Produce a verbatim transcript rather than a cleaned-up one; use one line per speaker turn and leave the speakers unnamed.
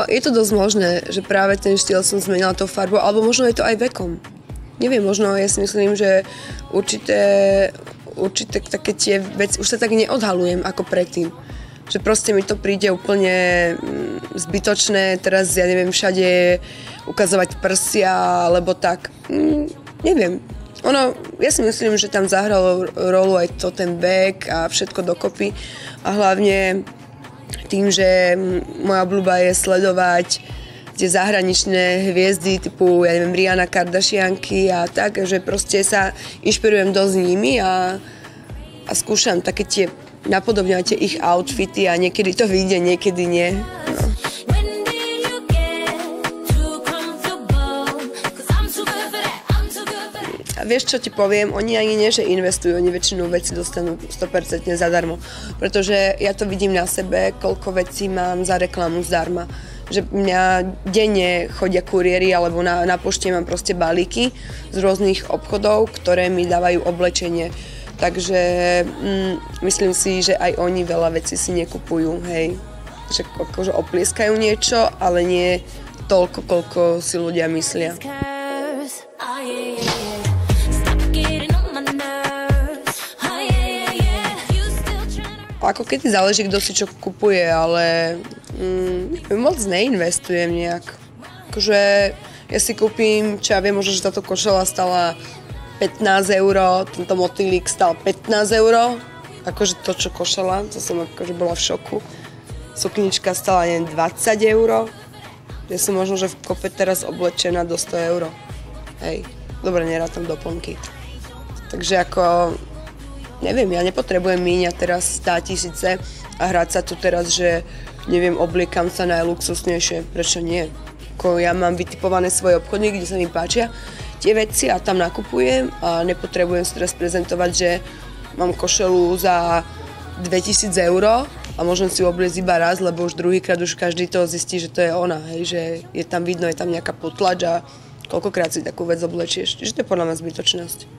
je to dosť možné, že práve ten štýl som zmenila tou farbou, alebo možno je to aj vekom. Neviem, možno ja si myslím, že určité, určité také tie veci, už sa tak neodhalujem ako predtým. Že proste mi to príde úplne zbytočné, teraz ja neviem všade ukazovať prsia, alebo tak. Mm, neviem. Ono, ja si myslím, že tam zahralo rolu aj to ten vek a všetko dokopy. A hlavne tým, že moja obľúba je sledovať tie zahraničné hviezdy typu, ja neviem, Rihanna, Kardashianky a tak, že proste sa inšpirujem dosť nimi a, a skúšam také tie napodobňovať tie ich outfity a niekedy to vyjde, niekedy nie. No. A vieš, čo ti poviem? Oni ani nie, že investujú, oni väčšinu vecí dostanú sto percent zadarmo. Pretože ja to vidím na sebe, koľko vecí mám za reklamu zdarma. Že mňa denne chodia kuriéri, alebo na, na pošte mám proste balíky z rôznych obchodov, ktoré mi dávajú oblečenie. Takže mm, myslím si, že aj oni veľa vecí si nekupujú, hej. Že akože oplieskajú niečo, ale nie toľko, koľko si ľudia myslia. Ako kedy záleží, kto si čo kupuje, ale mm, moc neinvestujem nejak. Akože ja si kúpim, čo ja viem, možno, že táto košela stala pätnásť eur, tento motýlik stal pätnásť eur. Akože to, čo košela, to som akože bola v šoku. Suknička stala, neviem, dvadsať eur. Ja som možno, že v kope teraz oblečená do sto eur. Hej, dobre, nerátam doplnky. Takže ako... Neviem, ja nepotrebujem míňať teraz sto tisíce a hrať sa tu teraz, že neviem, obliekam sa najluxusnejšie. Prečo nie? Ako ja mám vytipované svoje obchody, kde sa mi páčia tie veci a tam nakupujem a nepotrebujem si teraz prezentovať, že mám košelu za dvetisíc eur a môžem si ju obliecť iba raz, lebo už druhýkrát už každý to zistí, že to je ona, hej, že je tam vidno, je tam nejaká potlač a koľkokrát si takú vec oblečieš. Čiže to je podľa mňa zbytočnosť.